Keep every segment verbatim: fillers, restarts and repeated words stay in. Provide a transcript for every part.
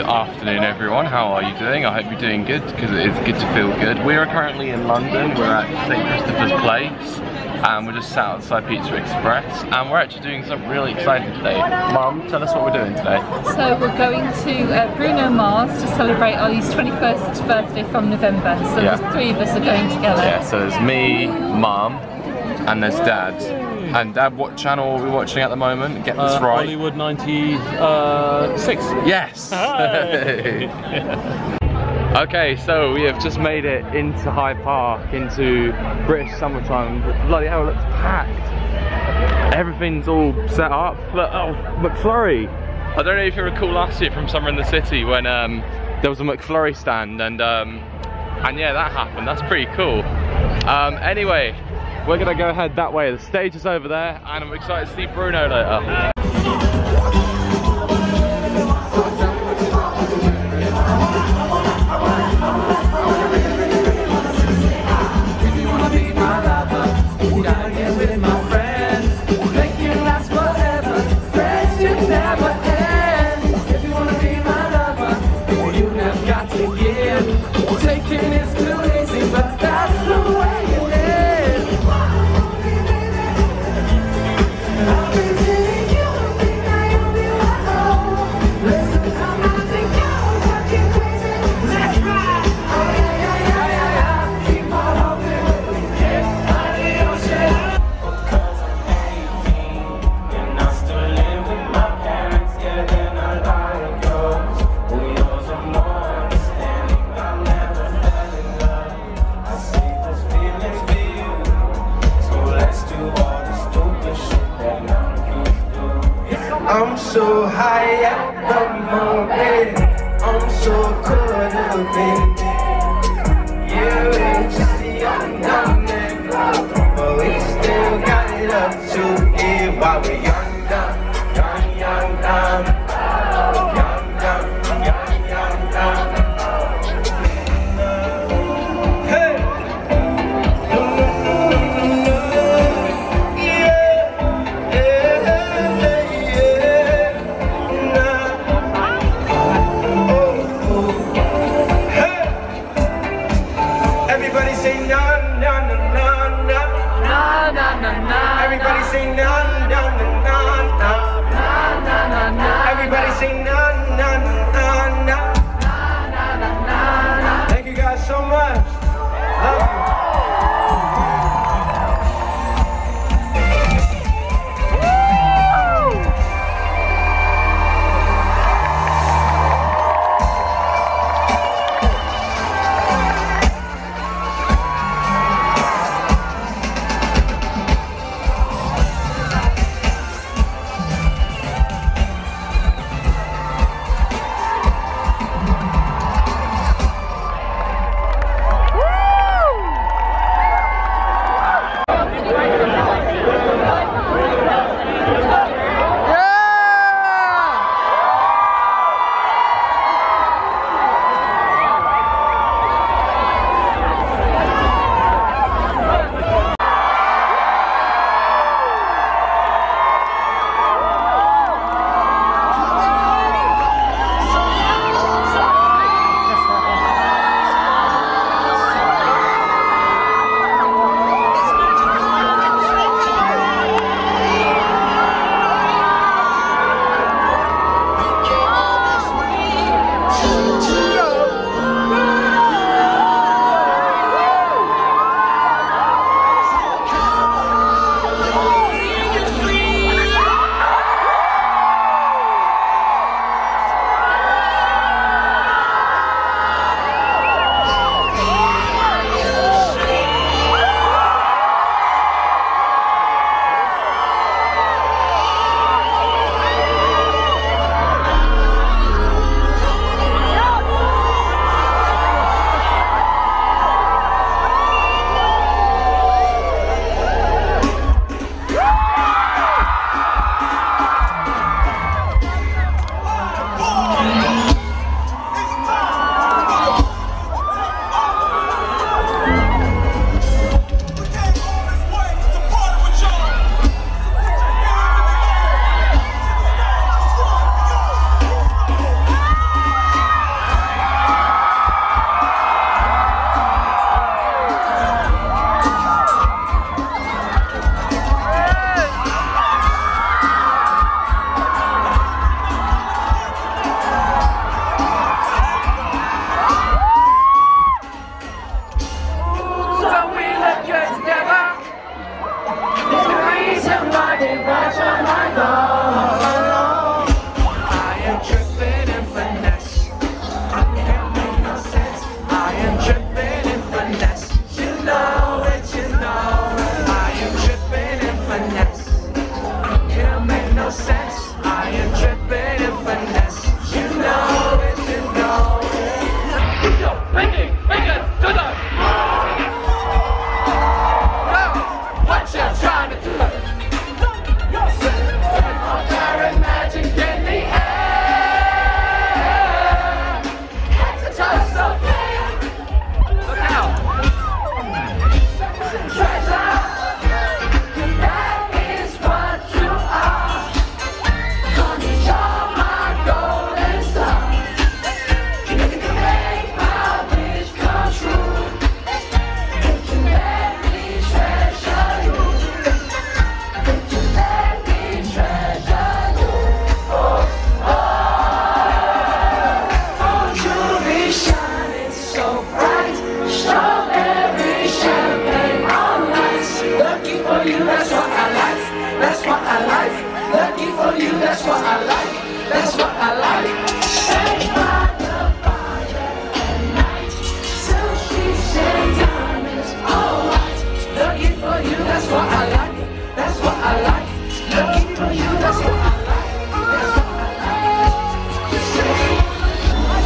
afternoon everyone, how are you doing? I hope you're doing good, because it is good to feel good. We are currently in London, we're at Saint Christopher's Place, and we're just sat outside Pizza Express, and we're actually doing something really exciting today. Mum, tell us what we're doing today. So we're going to uh, Bruno Mars to celebrate Ollie's twenty-first birthday from November, so yeah. There's three of us are going together. Yeah, so there's me, Mum, and there's Dad. And Dad, what channel are we watching at the moment? Get this uh, right. Olliewood ninety-six. Yes! Okay, so we have just made it into Hyde Park, into British summertime. Bloody hell, it looks packed. Everything's all set up. Look, oh, McFlurry. I don't know if you recall last year from Summer in the City when um, there was a McFlurry stand, and um, and yeah, that happened. That's pretty cool. Um, anyway. We're gonna go ahead that way. The stage is over there, and I'm excited to see Bruno later. I'm so high at the moment, I'm so caught up in it. You ain't just the young dumb man, but we still got it up to it while we're young dumb, young, young dumb, young dumb, young, young dumb.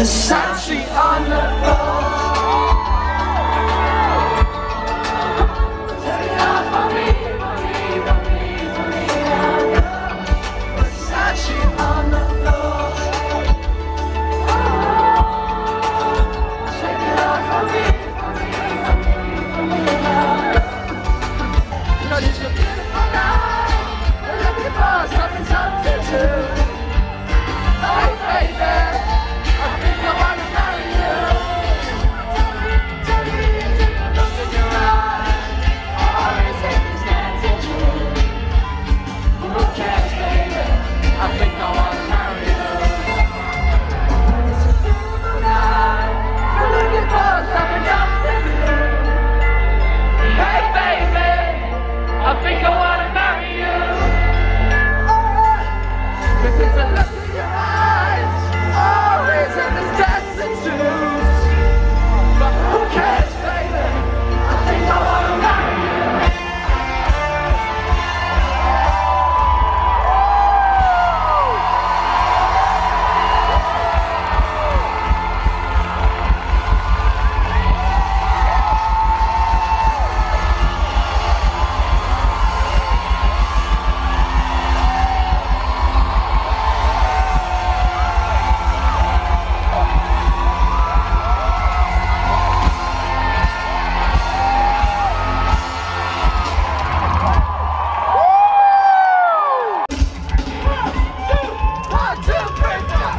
Versace on the floor. Take it off for me, for me, for me, for me. Versace on the floor. Take it off for me, for me, for me, for me. Cause it's a beautiful night. We're looking for something, something to do. Hey baby, I think I wanna marry you. Tell me, tell me, look in your eyes. Always take this dance at you. Who cares, baby? I think I wanna marry you. It's a beautiful night. We're looking for something else to do. Hey baby, I think I wanna marry you. If it's a look in your eyes, always in this dancing shoes. But who cares, baby? I think I wanna marry you. One, two, three, four.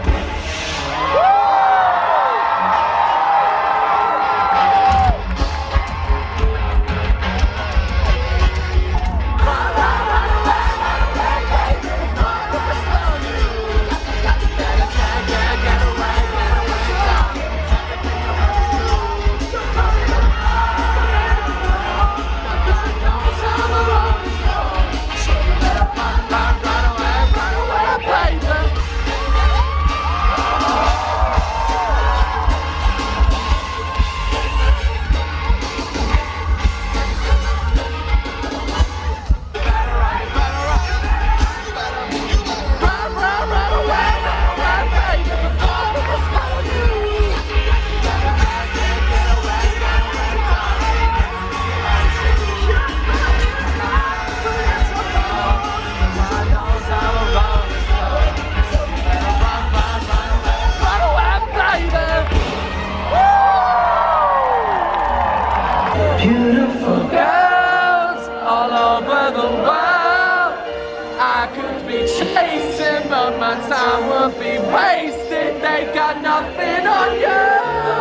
Beautiful girls all over the world. I could be chasing, but my time would be wasted. They got nothing on you,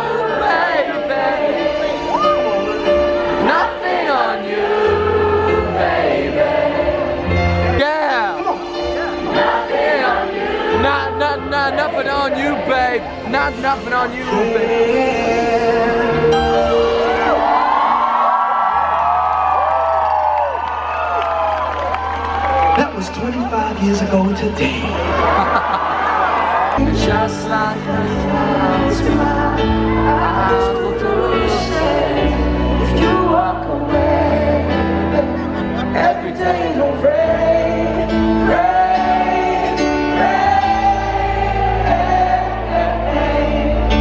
baby. Nothing on you, baby. Yeah. Nothing on you. Not, not, not, nothing on you, babe. Not, nothing on you, babe. That was twenty-five years ago today. Just like the clouds fly, eyes will do say, if you walk away, every day it'll rain, rain, rain.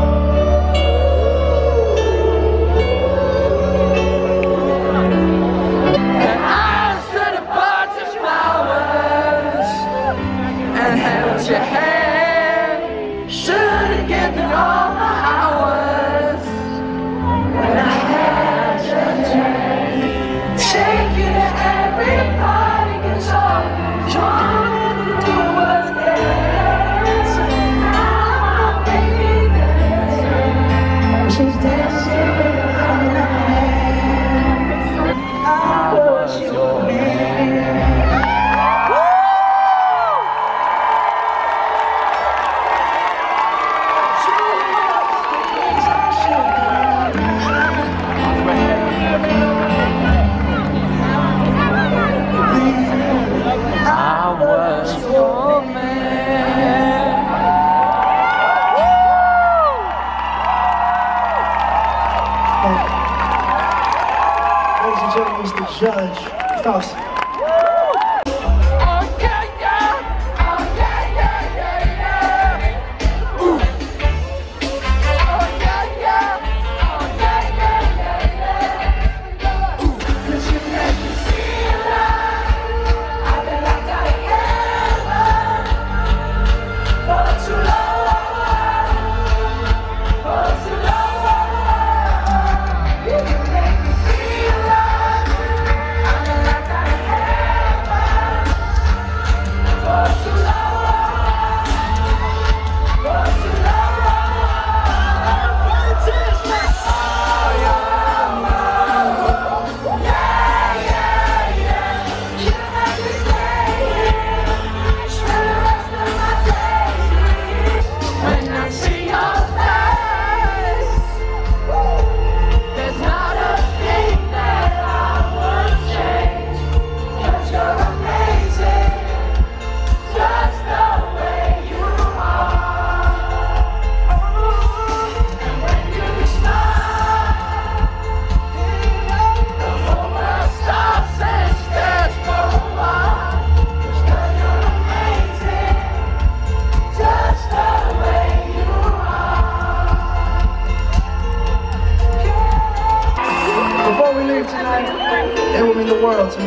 And I stood a bunch of flowers and held your hand. Should've given all my hours when I had your turn. Take you to every party, 'cause all you wanted to do was dance. Now my baby dancing, she's dancing with her hands. I was your man. Ladies and gentlemen, Mister Judge, Faust.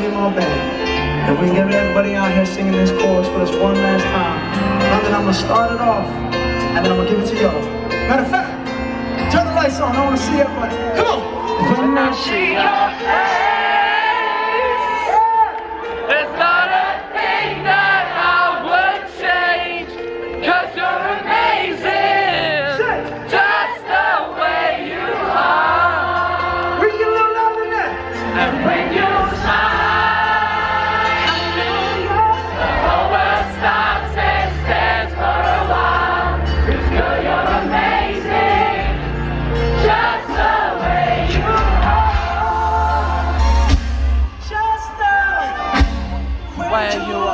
in my band. If we can get everybody out here singing this chorus for us one last time. And then I'm gonna start it off, and then I'm gonna give it to y'all. Matter of fact, turn the lights on, I wanna see everybody. Come on! When I see your face, It's not a thing that I would change, 'cause you're amazing, just the way you are. we get a little louder than that. And when you smile, the whole world stops and stares for a while. 'Cause girl, you're amazing, just the way you are. Just the Where you are,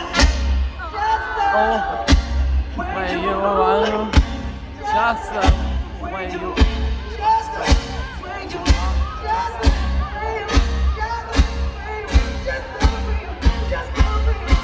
oh, where you are, just the way you are. Just the way you are. Just the way you are. Just the way you are. Just the way you are.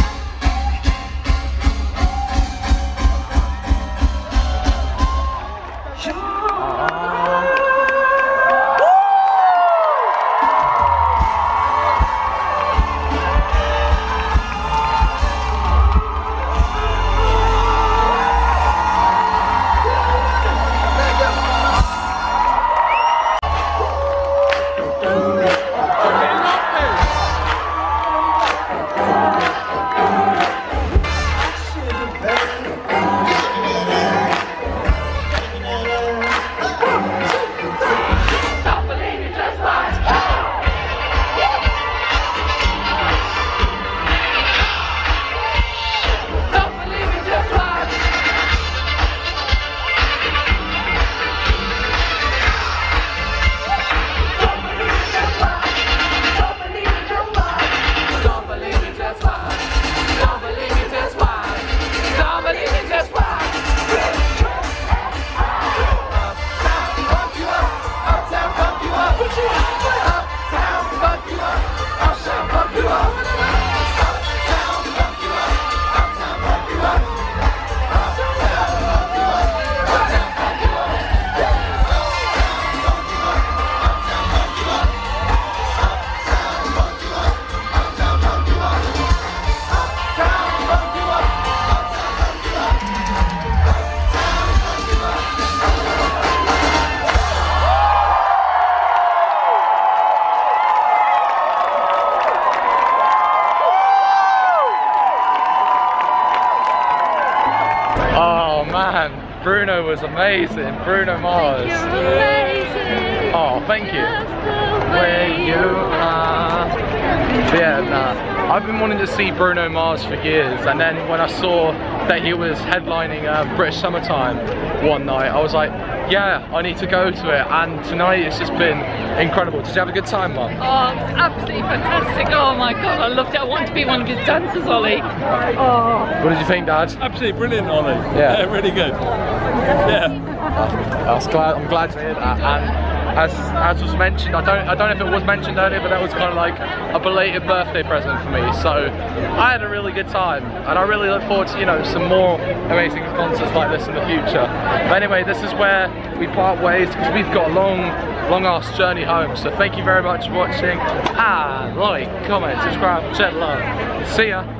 Man, Bruno was amazing. Bruno Mars. You're amazing. Oh, thank you. Where you are. Yeah, nah. I've been wanting to see Bruno Mars for years, and then when I saw that he was headlining uh, British Summertime one night, I was like, yeah, I need to go to it. And tonight it's just been incredible. Did you have a good time, Mum? Oh, it was absolutely fantastic. Oh my god, I loved it. I wanted to be one of his dancers, Ollie. Oh. What did you think, Dad? Absolutely brilliant, Ollie. Yeah. Yeah, really good. Yeah. I was glad. I'm glad to hear that. And as as was mentioned, I don't I don't know if it was mentioned earlier, but that was kind of like a belated birthday present for me. So I had a really good time, and I really look forward to, you know, some more amazing concerts like this in the future. But anyway, this is where we part ways because we've got a long, long ass journey home. So thank you very much for watching. And like, comment, subscribe, share love. See ya.